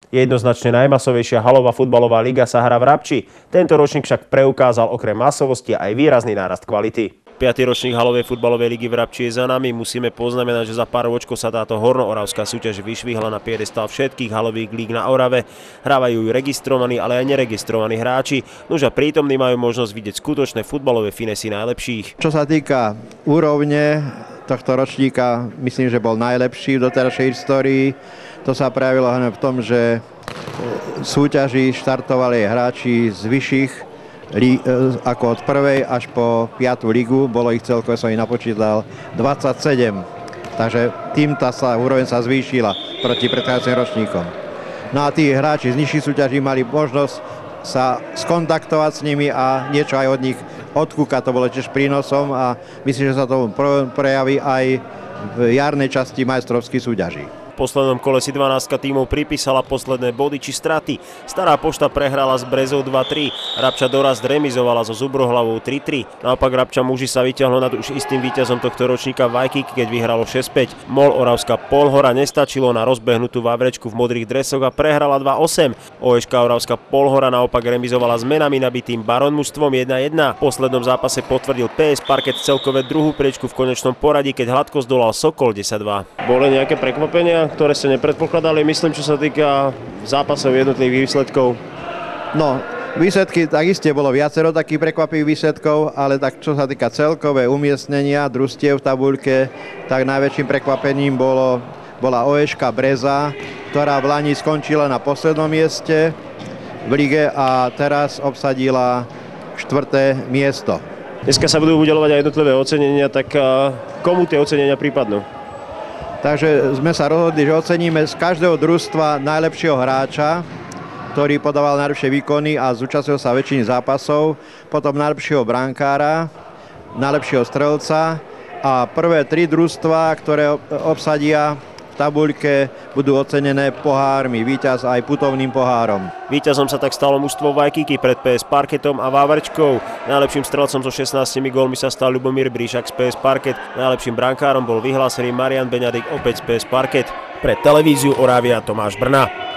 Jednoznačne najmasovejšia halová futbalová liga sa hrá v Rabči. Tento ročník však preukázal okrem masovosti aj výrazný nárast kvality. 5. ročník halovej futbalovej ligy v Rabči je za nami. Musíme poznamenať, že za pár ročkov sa táto hornooravská súťaž vyšvihla na piedestal všetkých halových líg na Orave. Hrávajú ju registrovaní, ale aj neregistrovaní hráči. Nože prítomní majú možnosť vidieť skutočné futbalové finesy najlepších. Čo sa týka úrovne tohto ročníka, myslím, že bol najlepší v doterajšej histórii. To sa prejavilo hlavne v tom, že súťaži štartovali hráči z vyšších ako od prvej až po 5. ligu, bolo ich celkovo, som ich napočítal, 27. Takže týmto úroveň sa zvýšila proti predchádzajúcim ročníkom. No a tí hráči z nižších súťaží mali možnosť sa skontaktovať s nimi a niečo aj od nich odkúkať, to bolo tiež prínosom a myslím, že sa to prejaví aj v jarnej časti majstrovských súťaží. V poslednom kole si 12 tímov pripísala posledné body či straty. Stará pošta prehrala s Brezou 2-3, Rabča Dorast remizovala so Zubrohlavou 3-3. Naopak Rabča muži sa vyťahlo nad už istým víťazom tohto ročníka Vajkíky, keď vyhralo 6-5. MOL Oravská Polhora nestačilo na rozbehnutú Vavrečku v modrých dresoch a prehrala 2-8. OŠK Oravská Polhora naopak remizovala s menami nabitým Baron mužstvom 1-1. V poslednom zápase potvrdil PS Parket celkové druhú priečku v konečnom poradí, keď hladko zdolal Sokol 10-2. Boli nejaké prekvapenia, ktoré ste nepredpokladali, myslím, čo sa týka zápasov jednotlivých výsledkov? No, výsledky, tak iste bolo viacero takých prekvapivých výsledkov, ale tak čo sa týka celkové umiestnenia družstiev v tabuľke, tak najväčším prekvapením bola OŠK Breza, ktorá v lani skončila na poslednom mieste v lige a teraz obsadila 4. miesto. Dneska sa budú udeľovať aj jednotlivé ocenenia, tak komu tie ocenenia prípadnú? Takže sme sa rozhodli, že oceníme z každého družstva najlepšieho hráča, ktorý podával najlepšie výkony a zúčastnil sa väčšiny zápasov, potom najlepšieho brankára, najlepšieho strelca a prvé 3 družstva, ktoré obsadia v tabuľke, budú ocenené pohármi, víťaz aj putovným pohárom. Víťazom sa tak stalo mužstvo Vajkíky pred PS Parketom a Vavrečkou. Najlepším strelcom so 16 gólmi sa stal Ľubomír Bríšak z PS Parket. Najlepším brankárom bol vyhlásený Marian Beňadik opäť z PS Parket. Pre televíziu Oravia Tomáš Brna.